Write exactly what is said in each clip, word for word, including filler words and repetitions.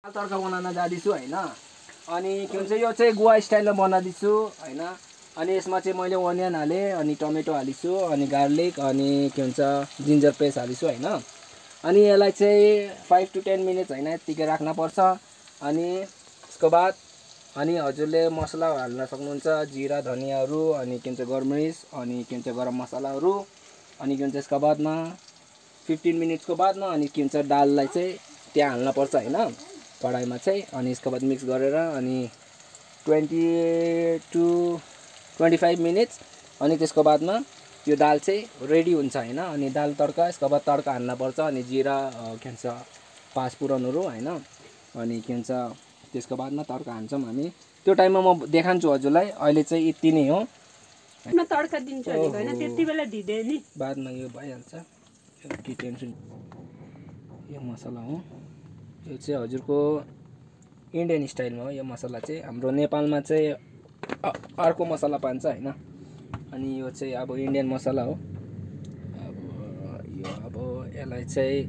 तड्का बनाउन जाँदैछु हैन। अनि के भन्छ यो चाहिँ गोवा स्टाइलमा बनाउँदैछु हैन। अनि यसमा चाहिँ मैले अनियन हालेँ, अनि टमेटो हालिछु, अनि गार्लिक, अनि के भन्छ जिन्जर पेस्ट हालिछु हैन। अनि यसलाई चाहिँ फाइभ टु टेन मिनट्स हैन यतिकै राख्न पर्छ। अनि त्यसको बाद अनि हजुरले मसला हाल्न सक्नुहुन्छ, जिरा धनियाहरू, अनि के भन्छ गरमरिच, अनि के भन्छ गरम मसलाहरू। अनि के भन्छ यसको बादमा फिफ्टिन मिनट्सको बादमा अनि के भन्छ दाललाई चाहिँ त्यहाँ हाल्न पर्छ हैन कडाईमा चाहिँ। अनि यसको बाद मिक्स गरेर अनि twenty two twenty five minutes अनि त्यसको बादमा त्यो दाल चाहिँ रेडी हुन्छ हैन। अनि दाल तड्का यसको बाद तड्का हाल्न पर्छ, अनि जिरा के भन्छ पाँच पुरनहरू हैन। अनि के भन्छ त्यसको बादमा तड्का हान्छौँ हामी। त्यो टाइममा म देखान्छु हजुरलाई। अहिले चाहिँ यति नै हो। म तड्का दिन्छु नि हैन, त्यति बेला दिँदै नि बादमा यो भइहाल्छ। के टेन्सन। यो मसला हो, यो चाहिँ हजुरको इन्डियन स्टाइलमा हो। यो मसला चाहिँ हाम्रो नेपालमा चाहिँ अर्को मसला पान्छ हैन। अनि यो चाहिँ अब इन्डियन मसला हो। अब यो अब यसलाई चाहिँ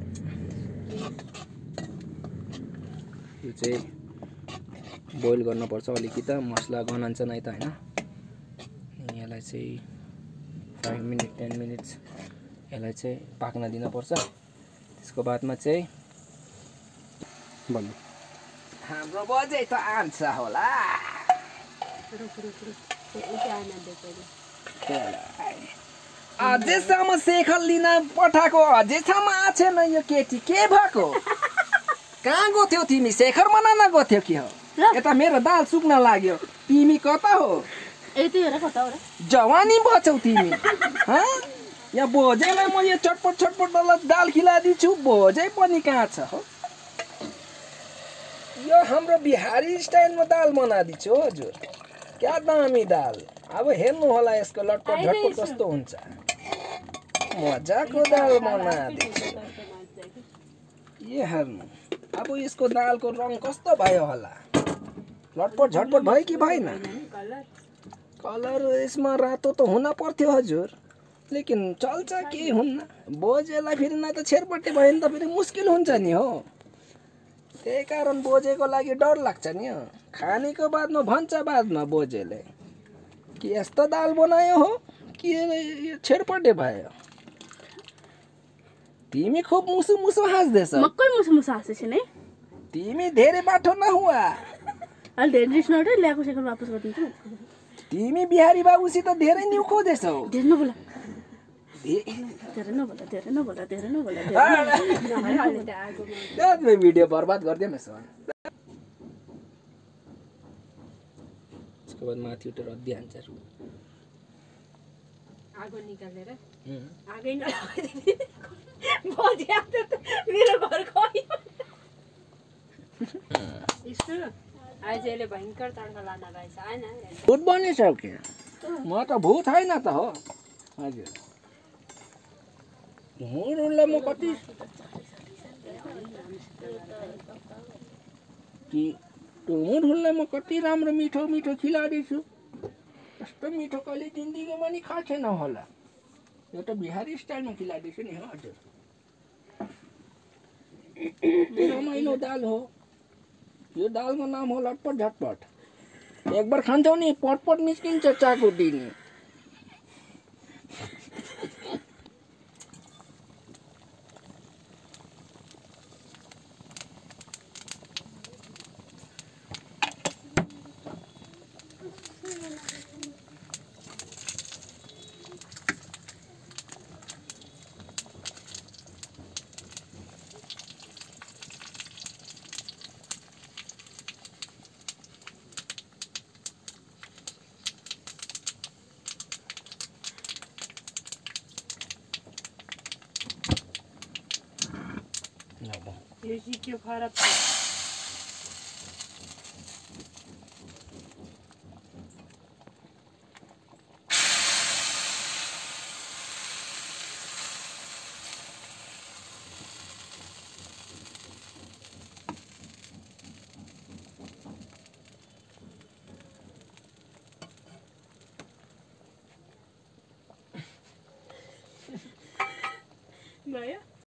यो चाहिँ बोइल गर्नुपर्छ अलिकति, मसला गनान्छ नै त हैन। अनि यसलाई चाहिँ फाइभ मिनट टेन मिनट्स यसलाई चाहिँ पाक्न दिनुपर्छ। त्यसको बादमा चाहिँ भन्नु हाम्रो बजे त आन्छ होला। अझैसम्म शेखर लिन पठाएको अझैसम्म आछेन यो केटी, के भएको? कहाँ गयो थियौ तिमी? शेखर मनाउन गयो थियौ कि हो? यता मेरो दाल सुक्न लाग्यो। तिमी कता हो? जवानी बचौ तिमी। यहाँ बोजैलाई म यो चटपट चटपट दाल खिलाइदिन्छु, बोजै पनि कहाँ छ हो? यो हाम्रो बिहारी स्टाइलमा दाल बनाइदिन्छु हजुर। क्या दामी दाल। अब हेर्नु होला यसको लटपट झटपट कस्तो हुन्छ। मजाको दाल बनाइदिन्छु। ये हेर्नु अब यसको दालको रङ कस्तो भयो होला। लटपट झटपट भयो कि भएन? कलर यसमा रातो त हुन पर्थ्यो हजुर, लेकिन चल्छ के हुन्न। बोजेलाई फेरि न त छेरपट्टि भयो नि त फेरि मुस्किल हुन्छ नि हो। त्यही कारण बोजेको लागि डर लाग्छ नि हो। खानेको बादमा भन्छ बादमा बोजेले कि यस्तो दाल बनायो हो कि छेरपट्टि भयो। तिमी खुब मुसु मुसु हाँस्दैछ। मक्कै मुसु मुसु हाँस्दैछ नि। तिमी धेरै बाठो नहुआ। अलि धेरै रिस नउठे, ल्याएको शेखर वापस गरिदिन्छु। तिमी बिहारी बाबुसित धेरै न्यु खोज्दैछौ। धेरै नबोला। धेरै नबोला, धेरै नबोला, धेरै नबोला। त्यो भिडियो बर्बाद गरिदियो नि सर। त्यसको बाद माथि उठेर रद्दी हान्छ। आगो निकालेर आगै नलाइदिने बजे आउँछ त मेरो घर गयो। यस्तो आजले भयंकर तड्का लान रहेछ हैन। भूत बनिसक्यो। म त भूत छैन त हो हजुर। मुरुलाई म कति कि मुरुलाई म कति राम्रो मिठो मिठो खिलाइदिन्छु। यस्तो मिठो कहिले जिन्दगीमा नि खाएको छैन होला। यो त बिहारी स्टाइलमा खिलाइदिन्छु नि हजुर। रमाइलो दाल हो। यो दालको नाम हो लटपट झटपट। एक बार खान्छौ नि पटपट निस्किन्छ चाकु दिने। यो सिक्यो खराब छ।